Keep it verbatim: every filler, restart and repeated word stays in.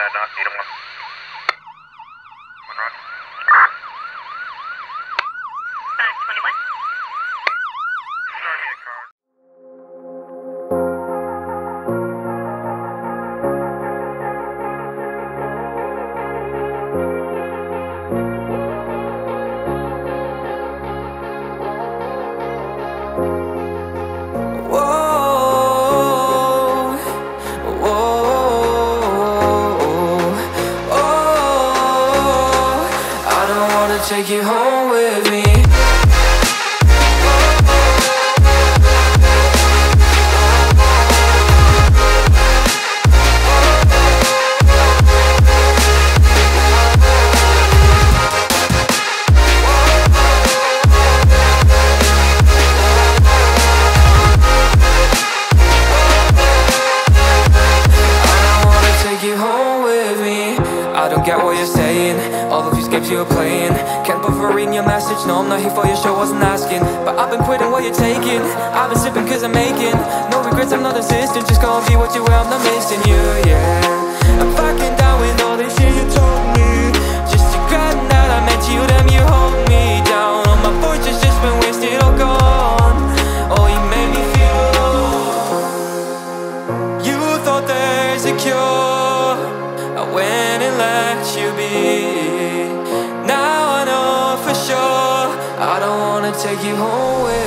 Take you home with me. You're playing, can't bother reading your message. No, I'm not here for your show, wasn't asking. But I've been quitting what you're taking. I've been sipping cause I'm making no regrets, I'm not insistent. Just gonna be what you were, I'm not missing you, yeah. I'm fucking down with all this shit you told me. Just regretting that I met you, damn you hold me down. All my fortune's just been wasted or gone. Oh, you made me feel alone. You thought there's a cure, I went and let you be. Now I know for sure I don't wanna take you home with